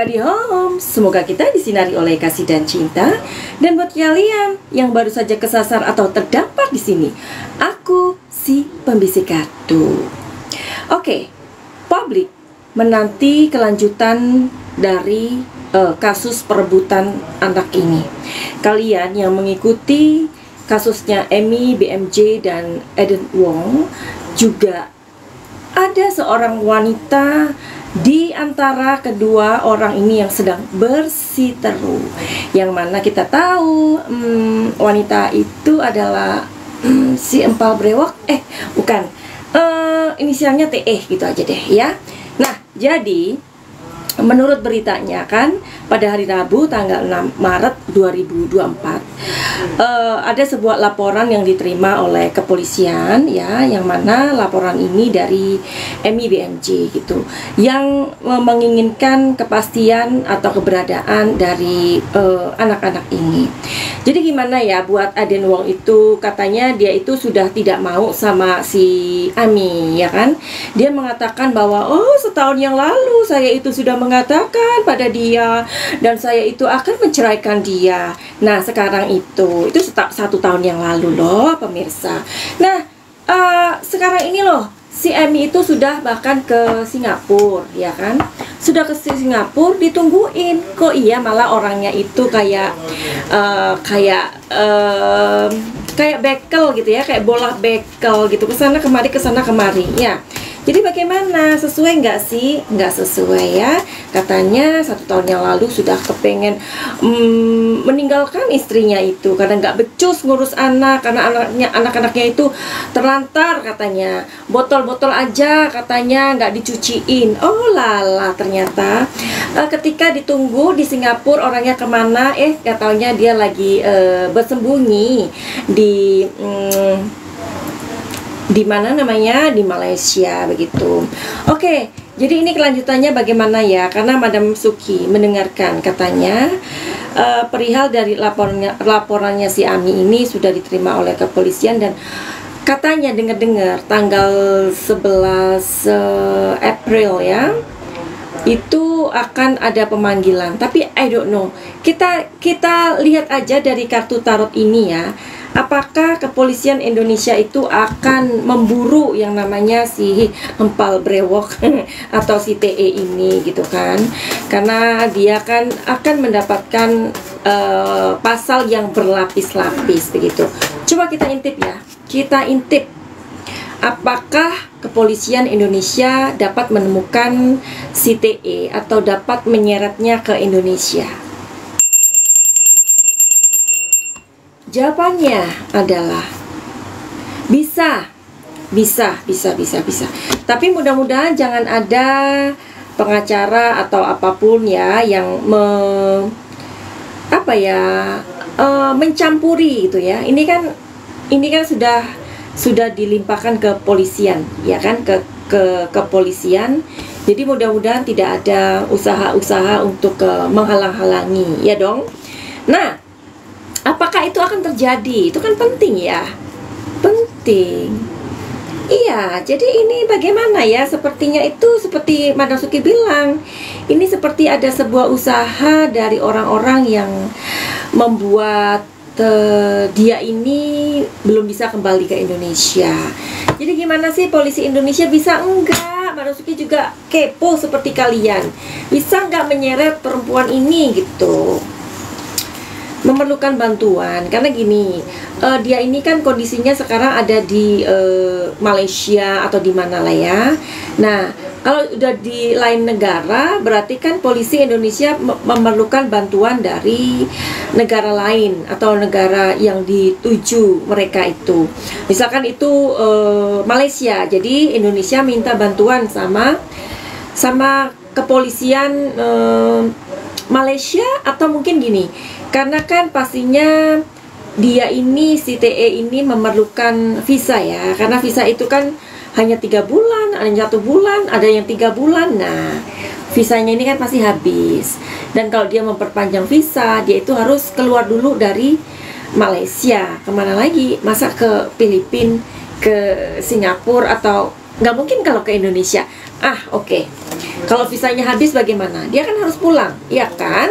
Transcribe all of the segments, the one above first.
Everybody home. Semoga kita disinari oleh kasih dan cinta. Dan buat kalian yang baru saja kesasar atau terdampar di sini, aku si pembisik kartu. Oke, publik menanti kelanjutan dari kasus perebutan anak ini. Kalian yang mengikuti kasusnya Amy, BMJ, dan Eden Wong, juga ada seorang wanita di antara kedua orang ini yang sedang bersiteru, yang mana kita tahu wanita itu adalah si empal brewok, bukan, inisialnya TE gitu aja deh ya. Nah, jadi menurut beritanya kan pada hari Rabu tanggal 6 Maret 2024 ada sebuah laporan yang diterima oleh kepolisian ya, yang mana laporan ini dari Amy BMJ gitu, yang menginginkan kepastian atau keberadaan dari anak-anak ini. Jadi gimana ya buat Eden Wong itu, katanya dia itu sudah tidak mau sama si Amy ya kan. Dia mengatakan bahwa setahun yang lalu saya itu sudah mengatakan pada dia dan saya itu akan menceraikan dia. Nah sekarang itu satu tahun yang lalu loh pemirsa. Nah sekarang ini loh si Amy itu sudah bahkan ke Singapura ya kan. Sudah ke Singapura ditungguin. Kok iya malah orangnya itu kayak bekel gitu ya, kayak bola bekel gitu, kesana kemari ya. Jadi bagaimana, sesuai nggak sih? Nggak sesuai ya. Katanya 1 tahun yang lalu sudah kepengen meninggalkan istrinya itu karena nggak becus ngurus anak, karena anak-anaknya itu terlantar katanya, botol-botol aja katanya nggak dicuciin. Oh lala, ternyata ketika ditunggu di Singapura orangnya kemana? Nggak taunya dia lagi bersembunyi di mana namanya, di Malaysia begitu. Oke, jadi ini kelanjutannya bagaimana ya? Karena Madam Suki mendengarkan katanya perihal dari laporannya si Ami ini sudah diterima oleh kepolisian, dan katanya dengar-dengar tanggal 11 April ya, itu akan ada pemanggilan. Tapi I don't know. Kita lihat aja dari kartu tarot ini ya. Apakah kepolisian Indonesia itu akan memburu yang namanya si empal brewok atau si TE ini gitu kan? Karena dia kan akan mendapatkan pasal yang berlapis-lapis begitu. Coba kita intip ya. Kita intip. Apakah kepolisian Indonesia dapat menemukan si TE atau dapat menyeretnya ke Indonesia? Jawabannya adalah bisa. Tapi mudah-mudahan jangan ada pengacara atau apapun ya yang mencampuri gitu ya. Ini kan sudah dilimpahkan ke polisian ya kan, ke kepolisian. Jadi mudah-mudahan tidak ada usaha-usaha untuk menghalang-halangi ya dong. Nah, apakah itu akan terjadi? Itu kan penting ya. Penting. Iya, jadi ini bagaimana ya? Sepertinya itu seperti Madam Suki bilang, ini seperti ada sebuah usaha dari orang-orang yang membuat dia ini belum bisa kembali ke Indonesia. Jadi gimana sih polisi Indonesia bisa enggak? Madam Suki juga kepo seperti kalian. Bisa enggak menyeret perempuan ini gitu? Memerlukan bantuan karena gini, dia ini kan kondisinya sekarang ada di Malaysia atau di mana lah ya. Nah, kalau udah di lain negara berarti kan polisi Indonesia memerlukan bantuan dari negara lain atau negara yang dituju mereka itu. Misalkan itu Malaysia, jadi Indonesia minta bantuan sama kepolisian Malaysia, atau mungkin gini, karena kan pastinya dia ini, si TE ini memerlukan visa ya, karena visa itu kan hanya 3 bulan, ada yang 1 bulan, ada yang 3 bulan. Nah, visanya ini kan pasti habis. Dan kalau dia memperpanjang visa, dia itu harus keluar dulu dari Malaysia. Kemana lagi? Masa ke Filipina, ke Singapura, atau nggak mungkin kalau ke Indonesia. Oke. Kalau visanya habis bagaimana? Dia kan harus pulang, ya kan?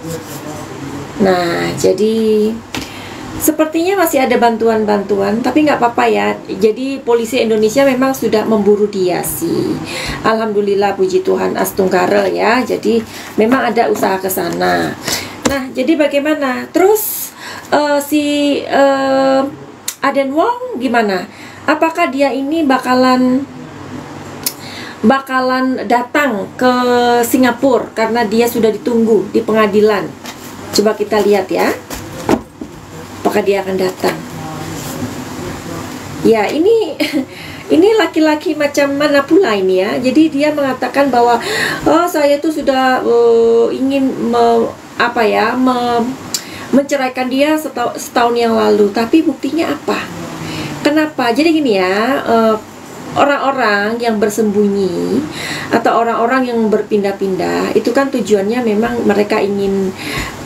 Nah, jadi sepertinya masih ada bantuan-bantuan, tapi nggak apa-apa ya. Jadi polisi Indonesia memang sudah memburu dia sih. Alhamdulillah, puji Tuhan, Astunggara ya. Jadi memang ada usaha ke sana. Nah, jadi bagaimana? Terus si Aden Wong gimana? Apakah dia ini bakalan datang ke Singapura karena dia sudah ditunggu di pengadilan? Coba kita lihat ya. Apakah dia akan datang? Ya, ini laki-laki macam mana pula ini ya. Jadi dia mengatakan bahwa saya tuh sudah ingin menceraikan dia setahun yang lalu, tapi buktinya apa? Kenapa? Jadi gini ya, orang-orang yang bersembunyi atau orang-orang yang berpindah-pindah itu kan tujuannya memang mereka ingin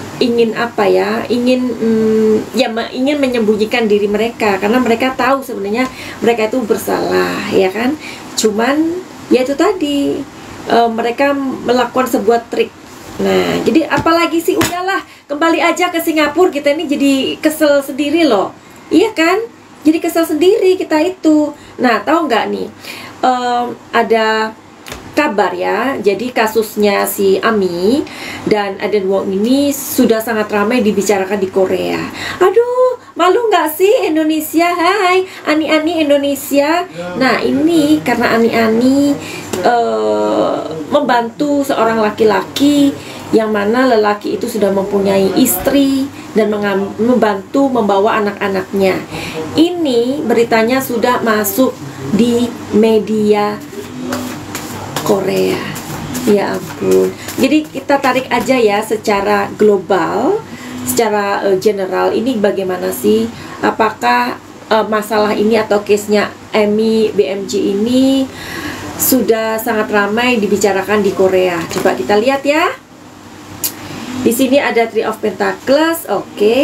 menyembunyikan diri mereka, karena mereka tahu sebenarnya mereka itu bersalah, ya kan? Cuman ya itu tadi, mereka melakukan sebuah trik. Nah, jadi apalagi sih, udahlah, kembali aja ke Singapura. Kita ini jadi kesel sendiri loh, iya kan? Jadi kesel sendiri kita itu. Nah, tahu nggak nih, ada kabar ya, jadi kasusnya si Ami dan Aden Wong ini sudah sangat ramai dibicarakan di Korea. Aduh, malu nggak sih Indonesia? Hai, Ani-Ani Indonesia. Nah, ini karena Ani-Ani membantu seorang laki-laki yang mana lelaki itu sudah mempunyai istri dan membantu membawa anak-anaknya. Ini beritanya sudah masuk di media Korea. Ya ampun. Jadi kita tarik aja ya secara global, secara general, ini bagaimana sih? Apakah masalah ini atau case-nya Amy BMG ini sudah sangat ramai dibicarakan di Korea? Coba kita lihat ya. Di sini ada Three of Pentacles, oke.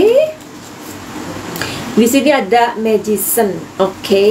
Di sini ada Magician, oke.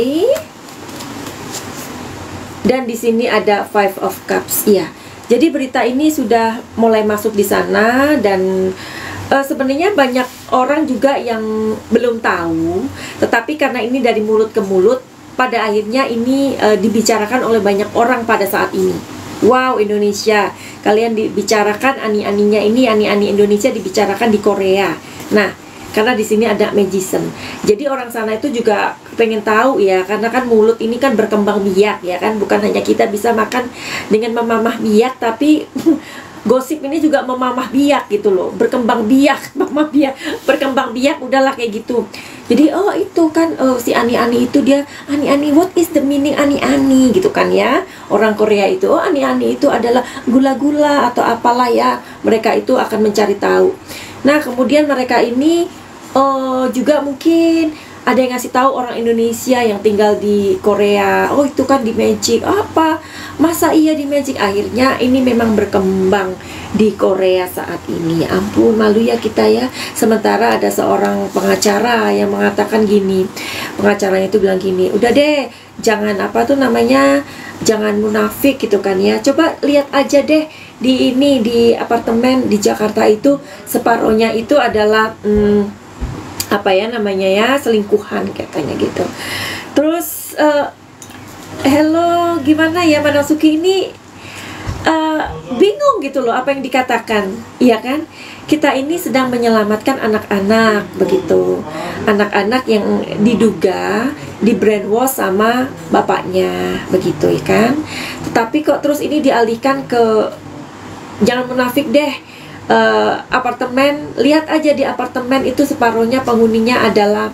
Dan di sini ada Five of Cups, iya. Jadi berita ini sudah mulai masuk di sana, dan sebenarnya banyak orang juga yang belum tahu, tetapi karena ini dari mulut ke mulut, pada akhirnya ini dibicarakan oleh banyak orang pada saat ini. Wow, Indonesia, kalian dibicarakan, ani-aninya ini, ani-ani Indonesia dibicarakan di Korea. Nah, karena di sini ada Magician. Jadi orang sana itu juga pengen tahu ya, karena kan mulut ini kan berkembang biak ya kan, bukan hanya kita bisa makan dengan memamah biak, tapi gosip ini juga memamah biak gitu loh, berkembang biak, mamah biak, berkembang biak, udahlah kayak gitu. Jadi itu kan si ani-ani itu dia ani-ani, what is the meaning ani-ani gitu kan ya. Orang Korea itu ani-ani itu adalah gula-gula atau apalah ya, mereka itu akan mencari tahu. Nah, kemudian mereka ini juga mungkin ada yang ngasih tahu orang Indonesia yang tinggal di Korea, oh itu kan di Magic, apa masa iya di Magic. Akhirnya ini memang berkembang di Korea saat ini. Ampun, malu ya kita ya. Sementara ada seorang pengacara yang mengatakan gini, pengacaranya itu bilang gini, udah deh, jangan jangan munafik gitu kan ya. Coba lihat aja deh di apartemen di Jakarta itu, separohnya itu adalah selingkuhan katanya gitu. Terus hello, gimana ya Manasuki ini bingung gitu loh apa yang dikatakan, iya kan? Kita ini sedang menyelamatkan anak-anak begitu, anak-anak yang diduga di brainwash sama bapaknya begitu ya kan. Tetapi kok terus ini dialihkan ke jangan munafik deh, apartemen, lihat aja di apartemen itu separuhnya penghuninya adalah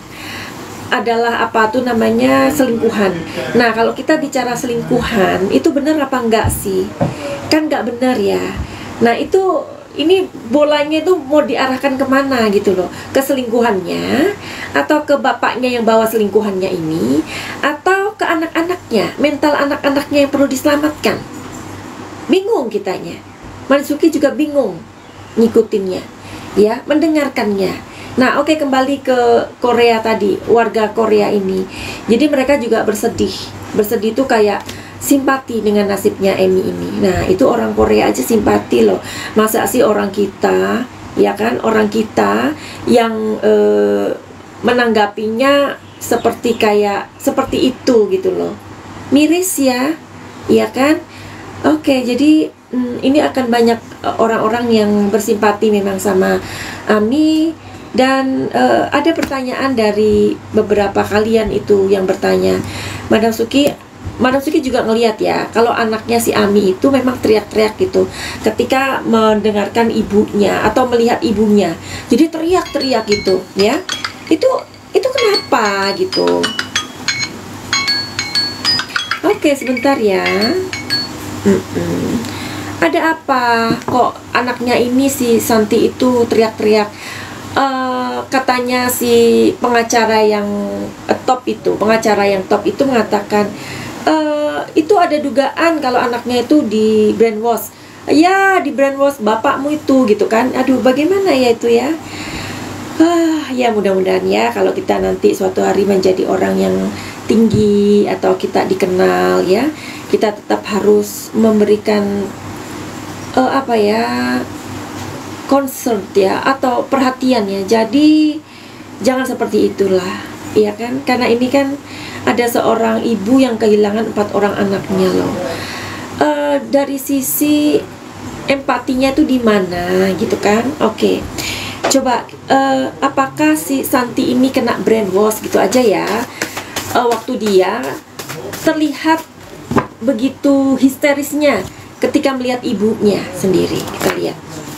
selingkuhan. Nah, kalau kita bicara selingkuhan, itu benar apa enggak sih? Kan enggak benar ya. Nah, ini bolanya itu mau diarahkan kemana gitu loh, ke selingkuhannya, atau ke bapaknya yang bawa selingkuhannya ini, atau ke anak-anaknya, mental anak-anaknya yang perlu diselamatkan. Bingung kitanya. Mansuki juga bingung ngikutinnya, ya, mendengarkannya. Nah, oke, kembali ke Korea tadi, warga Korea ini. Jadi mereka juga bersedih. Bersedih itu kayak simpati dengan nasibnya Emi ini. Nah, itu orang Korea aja simpati loh. Masa sih orang kita, ya kan, orang kita yang menanggapinya seperti itu gitu loh. Miris ya, ya kan? Oke, jadi ini akan banyak orang-orang yang bersimpati memang sama Ami. Dan ada pertanyaan dari beberapa kalian itu yang bertanya, Madam Suki juga ngelihat ya, kalau anaknya si Ami itu memang teriak-teriak gitu ketika mendengarkan ibunya atau melihat ibunya. Jadi teriak-teriak gitu ya. Itu kenapa gitu? Oke, sebentar ya. Ada apa kok anaknya ini si Santi itu teriak-teriak? Katanya si pengacara yang top itu mengatakan itu ada dugaan kalau anaknya itu di brainwash. Ya, di brainwash bapakmu itu gitu kan. Aduh, bagaimana ya itu ya? Ya mudah-mudahan ya kalau kita nanti suatu hari menjadi orang yang tinggi atau kita dikenal ya, kita tetap harus memberikan concern ya, atau perhatian ya. Jadi jangan seperti itulah, ya kan? Karena ini kan ada seorang ibu yang kehilangan 4 orang anaknya loh. Dari sisi empatinya tuh di mana gitu kan? Oke. Coba apakah si Santi ini kena brainwash gitu aja ya? Waktu dia terlihat begitu histerisnya ketika melihat ibunya sendiri, kita lihat.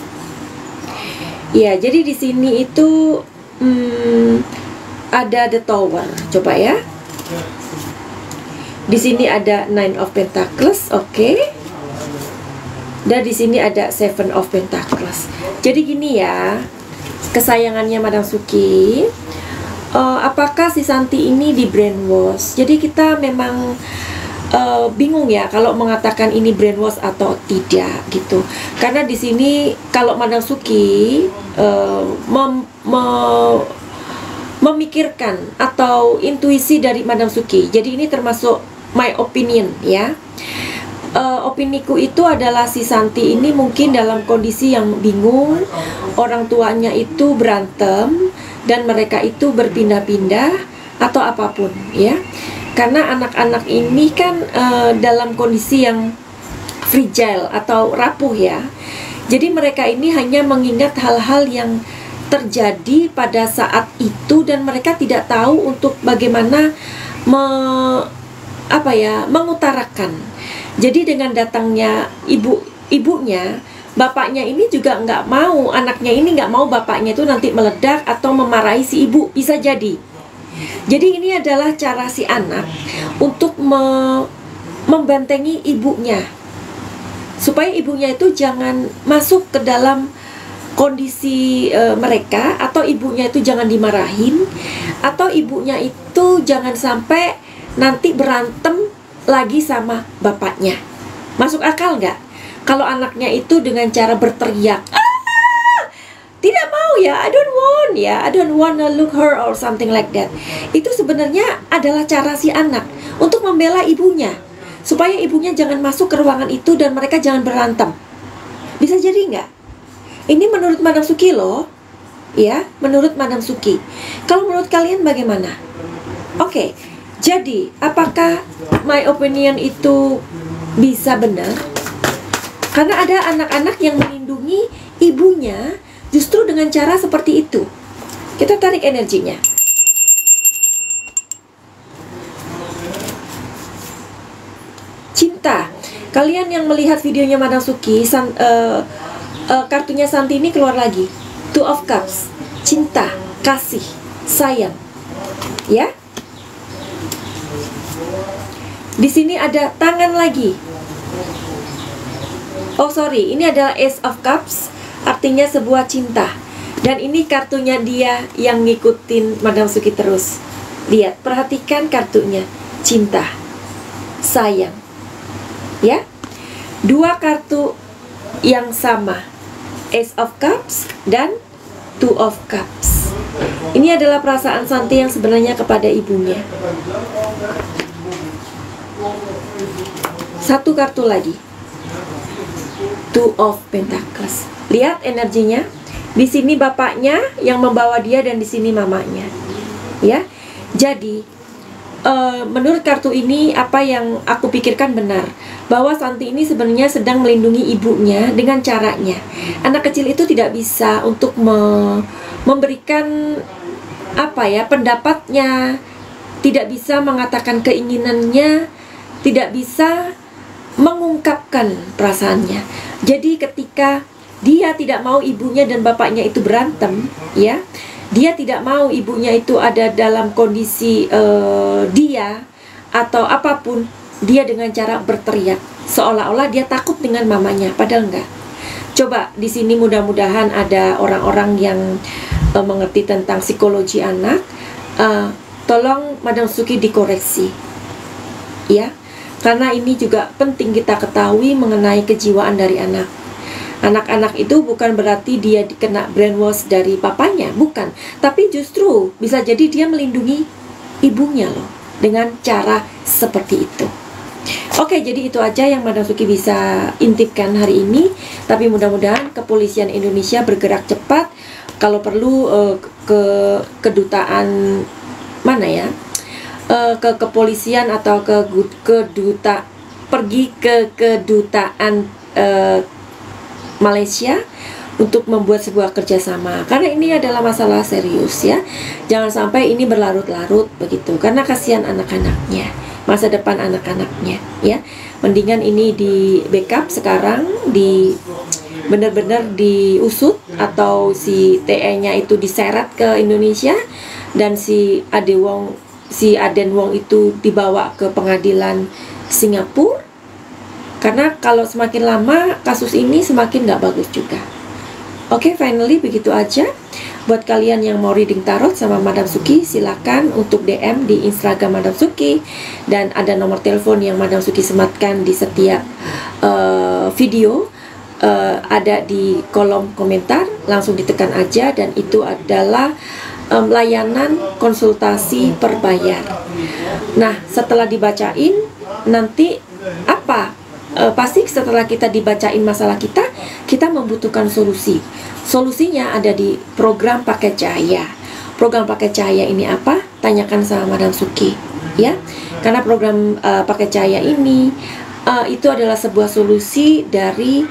Ya, jadi di sini itu ada the tower. Coba ya. Di sini ada Nine of Pentacles, oke. Dan di sini ada Seven of Pentacles. Jadi gini ya, kesayangannya Madam Suki. Apakah si Santi ini di brainwash? Jadi kita memang bingung ya kalau mengatakan ini brainwash atau tidak gitu. Karena di sini kalau Madam Suki memikirkan atau intuisi dari Madam Suki. Jadi ini termasuk my opinion ya. Opiniku itu adalah si Santi ini mungkin dalam kondisi yang bingung. Orang tuanya itu berantem dan mereka itu berpindah-pindah atau apapun ya. Karena anak-anak ini kan dalam kondisi yang fragile atau rapuh ya. Jadi mereka ini hanya mengingat hal-hal yang terjadi pada saat itu dan mereka tidak tahu untuk bagaimana mengutarakan. Jadi dengan datangnya ibunya, bapaknya ini juga nggak mau, anaknya ini nggak mau bapaknya itu nanti meledak atau memarahi si ibu, bisa jadi. Jadi ini adalah cara si anak untuk membentengi ibunya, supaya ibunya itu jangan masuk ke dalam kondisi mereka, atau ibunya itu jangan dimarahin, atau ibunya itu jangan sampai nanti berantem lagi sama bapaknya. Masuk akal nggak? Kalau anaknya itu dengan cara berteriak, tidak mau ya, I don't wanna look her or something like that. Itu sebenarnya adalah cara si anak untuk membela ibunya, supaya ibunya jangan masuk ke ruangan itu dan mereka jangan berantem. Bisa jadi nggak? Ini menurut Madam Suki loh, ya, menurut Madam Suki. Kalau menurut kalian bagaimana? Oke, jadi apakah my opinion itu bisa benar? Karena ada anak-anak yang melindungi ibunya justru dengan cara seperti itu. Kita tarik energinya. Cinta. Kalian yang melihat videonya Madam Suki, kartunya Santi ini keluar lagi. Two of Cups. Cinta, kasih, sayang. Ya. Di sini ada tangan lagi. Oh sorry, ini adalah Ace of Cups, artinya sebuah cinta. Dan ini kartunya dia yang ngikutin Madam Suki terus. Lihat, perhatikan kartunya. Cinta, sayang. Ya, dua kartu yang sama, Ace of Cups dan Two of Cups. Ini adalah perasaan Santi yang sebenarnya kepada ibunya. Satu kartu lagi, Two of Pentacles. Lihat energinya. Di sini bapaknya yang membawa dia dan di sini mamanya. Ya. Jadi menurut kartu ini, apa yang aku pikirkan benar, bahwa Santi ini sebenarnya sedang melindungi ibunya dengan caranya. Anak kecil itu tidak bisa untuk memberikan pendapatnya, tidak bisa mengatakan keinginannya, tidak bisa mengungkapkan perasaannya. Jadi ketika dia tidak mau ibunya dan bapaknya itu berantem, ya, dia tidak mau ibunya itu ada dalam kondisi dia atau apapun, dia dengan cara berteriak seolah-olah dia takut dengan mamanya, padahal enggak. Coba di sini mudah-mudahan ada orang-orang yang mengerti tentang psikologi anak. Tolong Madam Suki dikoreksi, ya, karena ini juga penting kita ketahui mengenai kejiwaan dari anak. Anak-anak itu bukan berarti dia dikena brainwash dari papanya, bukan. Tapi justru bisa jadi dia melindungi ibunya loh, dengan cara seperti itu. Oke, jadi itu aja yang Madam Suki bisa intipkan hari ini. Tapi mudah-mudahan kepolisian Indonesia bergerak cepat. Kalau perlu ke kedutaan mana ya, ke kepolisian atau pergi ke kedutaan Malaysia untuk membuat sebuah kerjasama, karena ini adalah masalah serius ya. Jangan sampai ini berlarut-larut begitu, karena kasihan anak-anaknya, masa depan anak-anaknya ya. Mendingan ini di backup sekarang, di benar-benar diusut, atau si TE-nya itu diseret ke Indonesia dan si Aden Wong itu dibawa ke pengadilan Singapura. Karena kalau semakin lama kasus ini semakin nggak bagus juga. Oke, finally begitu aja. Buat kalian yang mau reading tarot sama Madam Suki, silakan untuk DM di Instagram Madam Suki. Dan ada nomor telepon yang Madam Suki sematkan di setiap video, ada di kolom komentar. Langsung ditekan aja, dan itu adalah layanan konsultasi berbayar. Nah, setelah dibacain nanti apa? Pasti setelah kita dibacain masalah kita membutuhkan solusi. Solusinya ada di program paket cahaya. Program paket cahaya ini apa? Tanyakan sama Madam Suki, ya. Karena program paket cahaya ini itu adalah sebuah solusi dari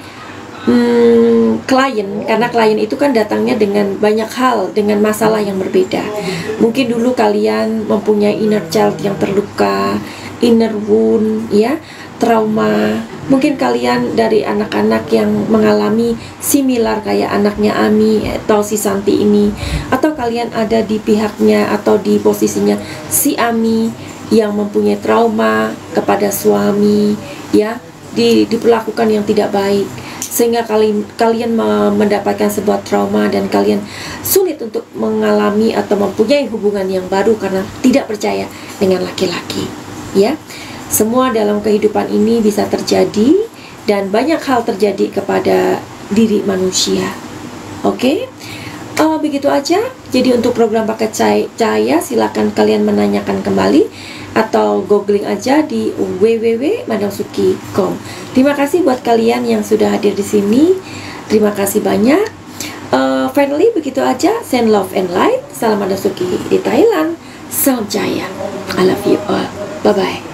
klien. Karena klien itu kan datangnya dengan banyak hal, dengan masalah yang berbeda. Mungkin dulu kalian mempunyai inner child yang terluka, inner wound, ya, trauma. Mungkin kalian dari anak-anak yang mengalami similar kayak anaknya Ami atau si Santi ini, atau kalian ada di pihaknya atau di posisinya si Ami yang mempunyai trauma kepada suami, ya, diperlakukan yang tidak baik, sehingga kalian mendapatkan sebuah trauma dan kalian sulit untuk mengalami atau mempunyai hubungan yang baru karena tidak percaya dengan laki-laki, ya. Semua dalam kehidupan ini bisa terjadi, dan banyak hal terjadi kepada diri manusia. Oke, begitu aja. Jadi untuk program paket cahaya, silakan kalian menanyakan kembali atau googling aja di www.madamsuki.com. Terima kasih buat kalian yang sudah hadir di sini. Terima kasih banyak. Finally begitu aja. Send love and light. Salam Madam Suki di Thailand. Salam Jaya. I love you all. Bye bye.